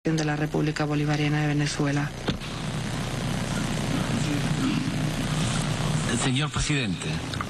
de la República Bolivariana de Venezuela. Señor presidente,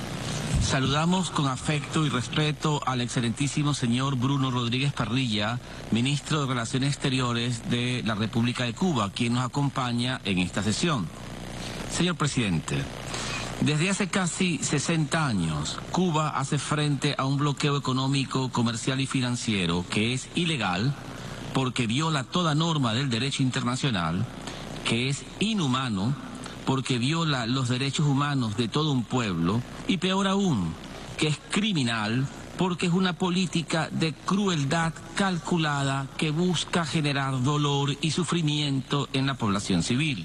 saludamos con afecto y respeto al excelentísimo señor Bruno Rodríguez Parrilla, ministro de Relaciones Exteriores de la República de Cuba, quien nos acompaña en esta sesión. Señor presidente, desde hace casi 60 años, Cuba hace frente a un bloqueo económico, comercial y financiero que es ilegal, porque viola toda norma del derecho internacional, que es inhumano, porque viola los derechos humanos de todo un pueblo, y peor aún, que es criminal, porque es una política de crueldad calculada que busca generar dolor y sufrimiento en la población civil.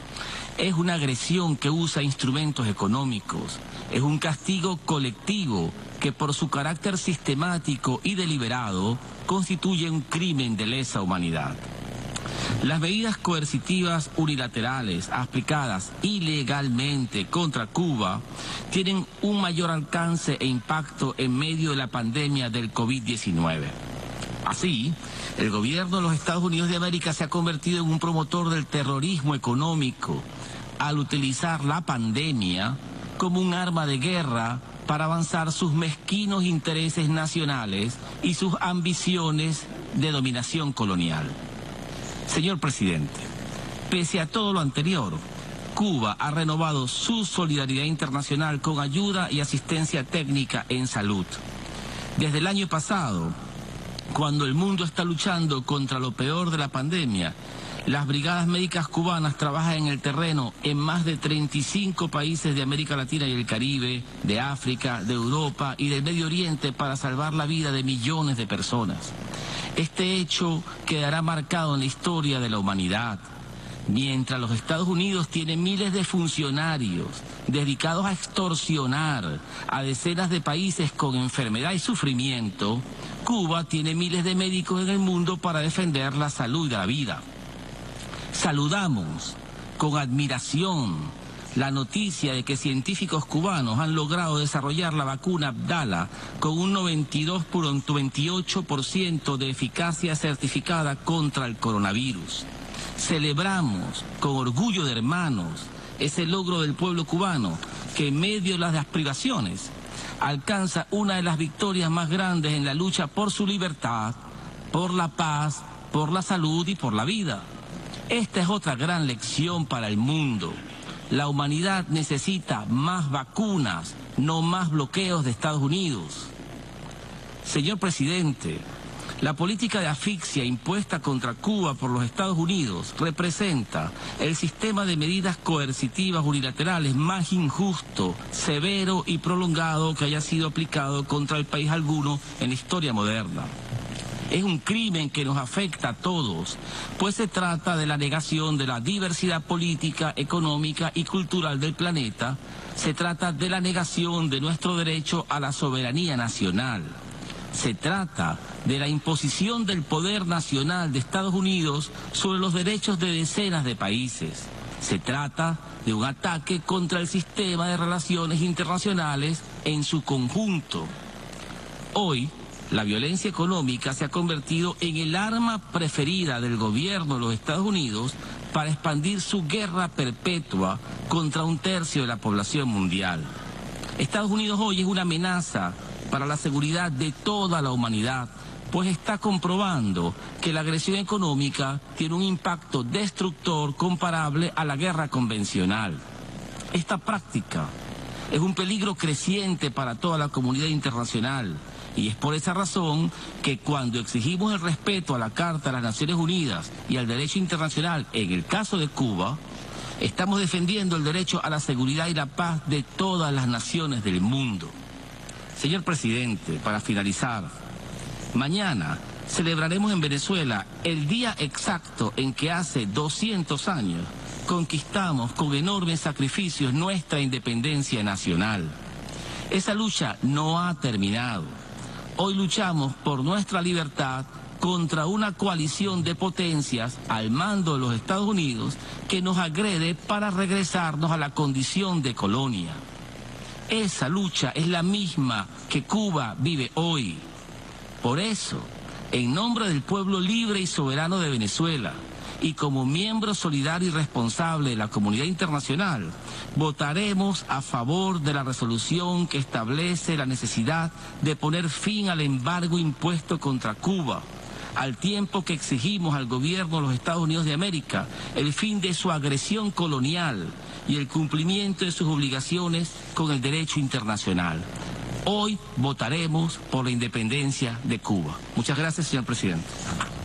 Es una agresión que usa instrumentos económicos, es un castigo colectivo que por su carácter sistemático y deliberado constituye un crimen de lesa humanidad. Las medidas coercitivas unilaterales aplicadas ilegalmente contra Cuba tienen un mayor alcance e impacto en medio de la pandemia del COVID-19. Así, el gobierno de los Estados Unidos de América se ha convertido en un promotor del terrorismo económico al utilizar la pandemia como un arma de guerra para avanzar sus mezquinos intereses nacionales y sus ambiciones de dominación colonial. Señor presidente, pese a todo lo anterior, Cuba ha renovado su solidaridad internacional con ayuda y asistencia técnica en salud. Desde el año pasado, cuando el mundo está luchando contra lo peor de la pandemia, las brigadas médicas cubanas trabajan en el terreno en más de 35 países de América Latina y el Caribe, de África, de Europa y del Medio Oriente para salvar la vida de millones de personas. Este hecho quedará marcado en la historia de la humanidad. Mientras los Estados Unidos tienen miles de funcionarios dedicados a extorsionar a decenas de países con enfermedad y sufrimiento, Cuba tiene miles de médicos en el mundo para defender la salud y la vida. Saludamos con admiración la noticia de que científicos cubanos han logrado desarrollar la vacuna Abdala con un 98% de eficacia certificada contra el coronavirus. Celebramos con orgullo de hermanos ese logro del pueblo cubano que en medio de las privaciones alcanza una de las victorias más grandes en la lucha por su libertad, por la paz, por la salud y por la vida. Esta es otra gran lección para el mundo. La humanidad necesita más vacunas, no más bloqueos de Estados Unidos. Señor presidente, la política de asfixia impuesta contra Cuba por los Estados Unidos representa el sistema de medidas coercitivas unilaterales más injusto, severo y prolongado que haya sido aplicado contra el país alguno en la historia moderna. Es un crimen que nos afecta a todos, pues se trata de la negación de la diversidad política, económica y cultural del planeta. Se trata de la negación de nuestro derecho a la soberanía nacional. Se trata de la imposición del poder nacional de Estados Unidos sobre los derechos de decenas de países. Se trata de un ataque contra el sistema de relaciones internacionales en su conjunto. Hoy, la violencia económica se ha convertido en el arma preferida del gobierno de los Estados Unidos para expandir su guerra perpetua contra un tercio de la población mundial. Estados Unidos hoy es una amenaza para la seguridad de toda la humanidad, pues está comprobando que la agresión económica tiene un impacto destructor comparable a la guerra convencional. Esta práctica es un peligro creciente para toda la comunidad internacional. Y es por esa razón que cuando exigimos el respeto a la Carta de las Naciones Unidas y al derecho internacional en el caso de Cuba, estamos defendiendo el derecho a la seguridad y la paz de todas las naciones del mundo. Señor presidente, para finalizar, mañana celebraremos en Venezuela el día exacto en que hace 200 años conquistamos con enormes sacrificios nuestra independencia nacional. Esa lucha no ha terminado. Hoy luchamos por nuestra libertad contra una coalición de potencias al mando de los Estados Unidos que nos agrede para regresarnos a la condición de colonia. Esa lucha es la misma que Cuba vive hoy. Por eso, en nombre del pueblo libre y soberano de Venezuela, y como miembro solidario y responsable de la comunidad internacional, votaremos a favor de la resolución que establece la necesidad de poner fin al embargo impuesto contra Cuba, al tiempo que exigimos al gobierno de los Estados Unidos de América el fin de su agresión colonial y el cumplimiento de sus obligaciones con el derecho internacional. Hoy votaremos por la independencia de Cuba. Muchas gracias, señor presidente.